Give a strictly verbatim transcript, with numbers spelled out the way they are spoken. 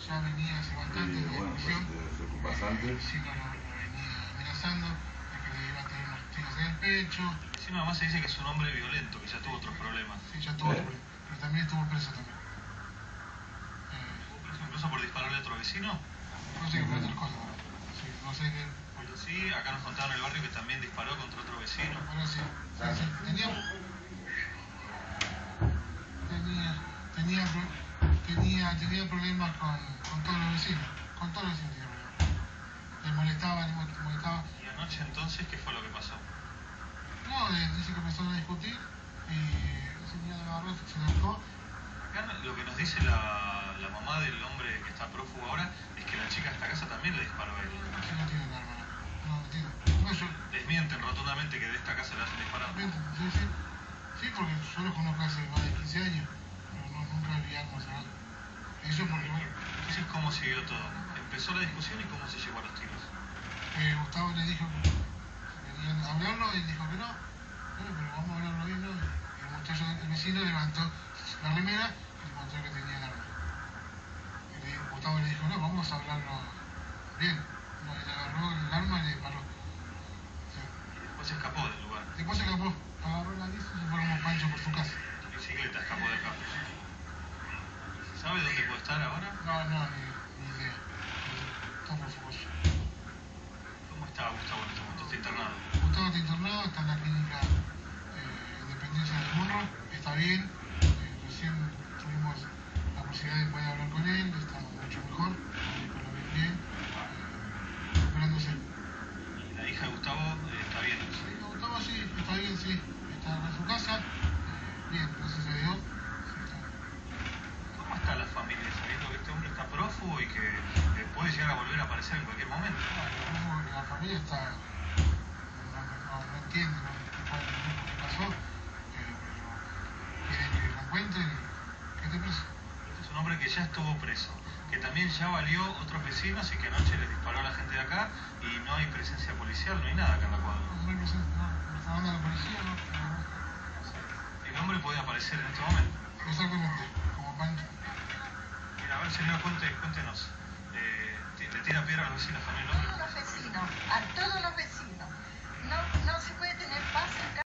ya venía hace bastante Sí, de bueno, pues discusión. te, te ocupas antes. Sí, no, lo, lo venía amenazando de que le iba a tener unos tiros en el pecho. Encima además se dice que es un hombre violento, que ya tuvo otros problemas. Sí, ya tuvo ¿Eh? otro problema. Pero también estuvo preso también. Eh, ¿Estuvo preso incluso por dispararle a otro vecino? no sé qué fue otras cosas. Sí, no sé qué. Pero sí, acá nos contaron en el barrio que también disparó contra otro vecino. Ahora sí. Sí, sí. Tenía, tenía, tenía, pro- tenía, tenía problemas con, con todos los vecinos. Con todos los vecinos tenía problemas. Le molestaba, le mo- molestaba. ¿Y anoche entonces qué fue lo que pasó? No, eh, dice que empezaron a discutir y el señor agarró, se acercó. Acá lo que nos dice la, la mamá del hombre que está prófugo ahora es que la chica de esta casa también le disparó a él. Sí, no tiene arma. No, no tiene. No, yo. Desmienten rotundamente que de esta casa le hacen disparar. Sí, sí. Sí, porque yo los conozco hace más de quince años, pero no, nunca vi armas a nada. Eso porque, bueno, Entonces, ¿cómo siguió todo? Empezó la discusión y cómo se llegó a los tiros. eh, Gustavo le dijo que querían hablarlo y él dijo que no. Bueno, pero vamos a hablarlo bien, ¿no? Y el muchacho, el vecino levantó la remera y mostró que tenía el arma. Y le, Gustavo le dijo, no, vamos a hablarlo bien. No, y le agarró el arma y le disparó. Sí. Y después se escapó del lugar. Después se escapó, agarró la bici y se fue como Pancho por su casa. La bicicleta escapó de acá. ¿Sabe dónde puede estar ahora? No, no, ni, ni idea. Está refugoso. ¿Cómo está Gustavo en este momento? Está internado. Gustavo está internado, está en la clínica eh, Independencia del Morro, está bien. Eh, recién tuvimos la posibilidad de poder hablar con él, está mucho mejor, con lo bien, bien, eh, recuperándose. Y la hija de Gustavo eh, está bien. Sí, Gustavo sí, está bien, sí, está en su casa, eh, bien, gracias a Dios. Sí, está. ¿Cómo está la familia sabiendo que este hombre está prófugo y que eh, puede llegar a volver a aparecer en cualquier momento? Bueno, la familia está, no, no, no entiende no, cuál es lo que pasó, eh, pero quieren que lo encuentren y que esté preso. Este es un hombre que ya estuvo preso, que también ya valió otros vecinos y que anoche les disparó a la gente de acá y no hay presencia policial, no hay nada acá en la cuadra. No hay presencia, no, no está hablando la policía, no, no, El hombre puede aparecer en este momento. exactamente, como Pancho. Mira, a ver, señora, cuente, cuéntenos. Eh, ¿Le tira piedra a los vecinos también el hombre? Todos los vecinos, a todos los vecinos. No, no se puede tener paz en